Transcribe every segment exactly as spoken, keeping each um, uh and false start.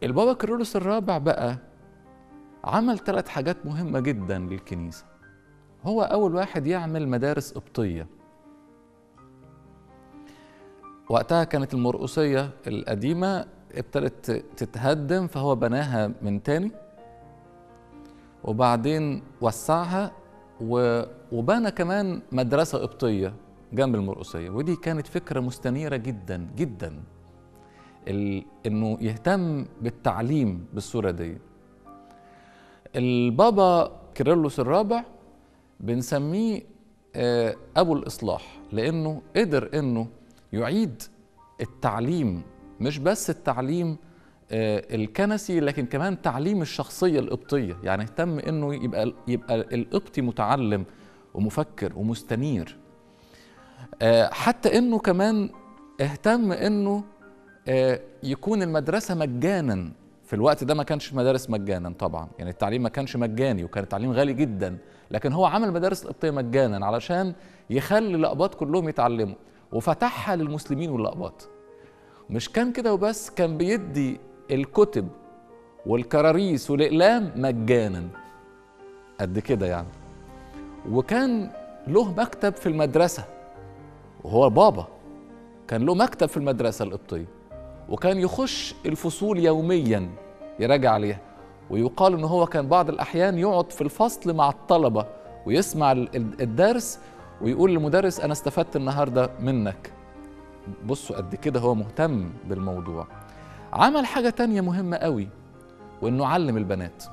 البابا كيرلس الرابع بقى عمل ثلاث حاجات مهمة جدا للكنيسة. هو أول واحد يعمل مدارس قبطية. وقتها كانت المرقسية القديمة ابتدت تتهدم، فهو بناها من تاني وبعدين وسعها وبنى كمان مدرسة قبطية جنب المرقسية، ودي كانت فكرة مستنيرة جدا جدا، إنه يهتم بالتعليم بالصورة دي. البابا كيرلس الرابع بنسميه أبو الإصلاح، لأنه قدر إنه يعيد التعليم، مش بس التعليم الكنسي لكن كمان تعليم الشخصية القبطية. يعني اهتم إنه يبقى يبقى القبطي متعلم ومفكر ومستنير، حتى إنه كمان اهتم إنه يكون المدرسة مجانا. في الوقت ده ما كانش مدارس مجانا طبعا، يعني التعليم ما كانش مجاني وكان التعليم غالي جدا، لكن هو عمل مدارس القبطية مجانا علشان يخلي الأقباط كلهم يتعلموا، وفتحها للمسلمين والأقباط. مش كان كده وبس، كان بيدي الكتب والكراريس والأقلام مجانا قد كده يعني. وكان له مكتب في المدرسة، وهو بابا كان له مكتب في المدرسة القبطية، وكان يخش الفصول يوميا يراجع عليها. ويقال ان هو كان بعض الاحيان يقعد في الفصل مع الطلبة ويسمع الدرس ويقول للمدرس انا استفدت النهاردة منك. بصوا قد كده هو مهتم بالموضوع. عمل حاجة تانية مهمة قوي، وانه علم البنات.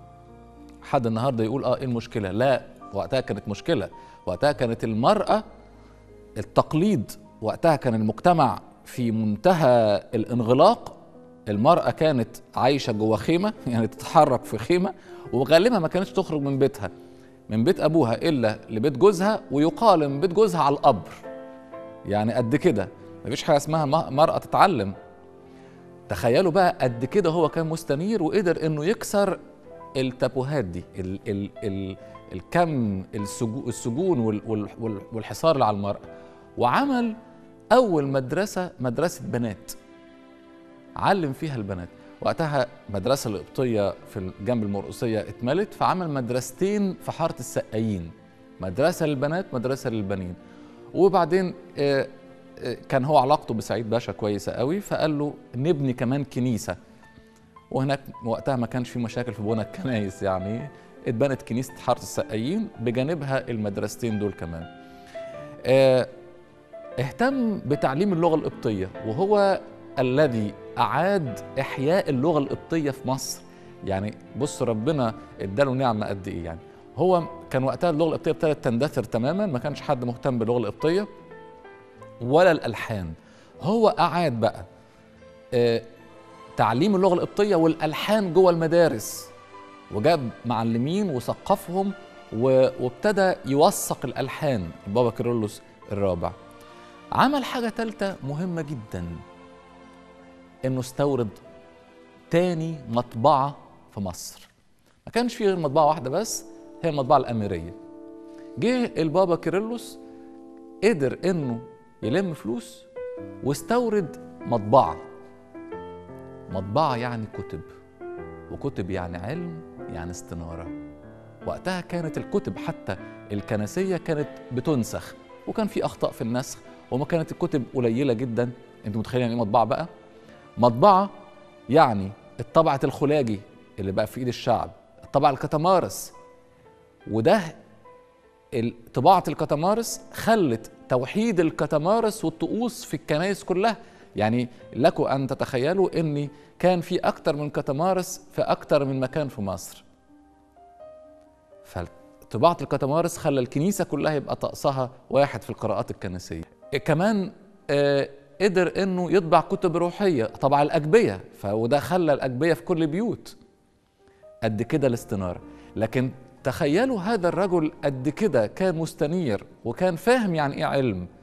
حد النهاردة يقول اه ايه المشكلة؟ لا، وقتها كانت مشكلة. وقتها كانت المرأة التقليد، وقتها كان المجتمع في منتهى الانغلاق. المرأة كانت عايشة جوه خيمة، يعني تتحرك في خيمة، وغالبا ما كانتش تخرج من بيتها من بيت أبوها إلا لبيت جوزها، ويقال من بيت جوزها على القبر. يعني قد كده مفيش حاجة اسمها مرأة تتعلم. تخيلوا بقى قد كده هو كان مستنير، وقدر إنه يكسر التابوهات دي، ال ال ال الكم السجون والحصار اللي على المرأة. وعمل أول مدرسة مدرسة بنات علم فيها البنات. وقتها مدرسة القبطية في جنب المرقسية اتملت، فعمل مدرستين في حارة السقايين، مدرسة للبنات مدرسة للبنين. وبعدين كان هو علاقته بسعيد باشا كويسة قوي، فقال له نبني كمان كنيسة. وهناك وقتها ما كانش في مشاكل في بناء الكنايس، يعني اتبنت كنيسة حارة السقايين بجانبها المدرستين دول كمان. اهتم بتعليم اللغة القبطية، وهو الذي أعاد إحياء اللغة القبطية في مصر. يعني بص ربنا اداله نعمة قد إيه. يعني هو كان وقتها اللغة القبطية ابتدت تندثر تماما، ما كانش حد مهتم باللغة القبطية ولا الألحان. هو أعاد بقى اه تعليم اللغة القبطية والألحان جوه المدارس، وجاب معلمين وثقفهم وابتدى يوثق الألحان البابا كيرلس الرابع. عمل حاجة ثالثة مهمة جدا، انه استورد تاني مطبعة في مصر. ما كانش فيه غير مطبعة واحدة بس، هي المطبعة الأميرية. جه البابا كيرلس قدر انه يلم فلوس واستورد مطبعة. مطبعة يعني كتب، وكتب يعني علم، يعني استنارة. وقتها كانت الكتب حتى الكنسية كانت بتنسخ، وكان في أخطاء في النسخ، وما كانت الكتب قليلة جدا. انتوا متخيلين يعني ايه مطبعة بقى؟ مطبعة يعني الطبعة الخلاجي اللي بقى في ايد الشعب، الطبعة الكتمارس. وده طباعة الكتمارس خلت توحيد الكتمارس والطقوس في الكنائس كلها. يعني لكم أن تتخيلوا أن كان في أكتر من كتمارس في أكتر من مكان في مصر. فطباعة الكتمارس خلى الكنيسة كلها يبقى طقسها واحد في القراءات الكنسية. كمان آه قدر أنه يطبع كتب روحية، طبع الأجبية، وده خلى الأجبية في كل بيوت. قد كده الاستنارة. لكن تخيلوا هذا الرجل قد كده كان مستنير وكان فاهم يعني إيه علم،